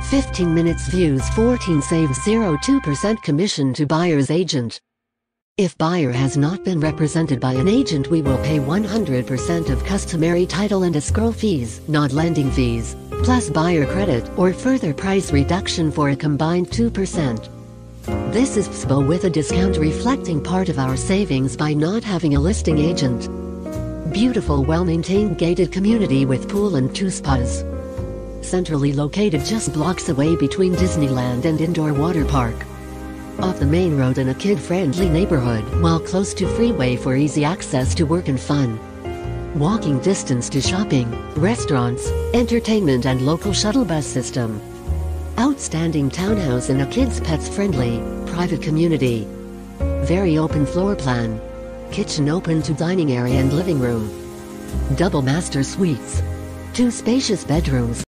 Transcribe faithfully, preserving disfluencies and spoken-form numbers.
fifteen minutes views fourteen saves zero point two percent commission to buyer's agent. If buyer has not been represented by an agent, we will pay one hundred percent of customary title and escrow fees, not lending fees, plus buyer credit or further price reduction for a combined two percent. This is P S B O with a discount reflecting part of our savings by not having a listing agent. Beautiful, well-maintained gated community with pool and two spas. Centrally located just blocks away between Disneyland and indoor water park. Off the main road in a kid-friendly neighborhood while close to freeway for easy access to work and fun. Walking distance to shopping, restaurants, entertainment and local shuttle bus system. Outstanding townhouse in a kids pets friendly, private community. Very open floor plan. Kitchen open to dining area and living room. Double master suites. Two spacious bedrooms.